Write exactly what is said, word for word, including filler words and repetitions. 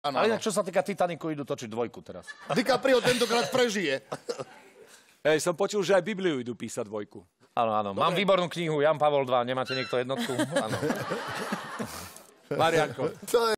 Ano, Ale ano. inak, čo sa týka Titanicu, idú točiť dvojku teraz. DiCaprio tentokrát prežije. Hej, som počul, že aj Bibliu idú písať dvojku. Áno, áno. Mám výbornú knihu, Jan Pavol dva. Nemáte niekto jednotku? Áno. Marianko. To je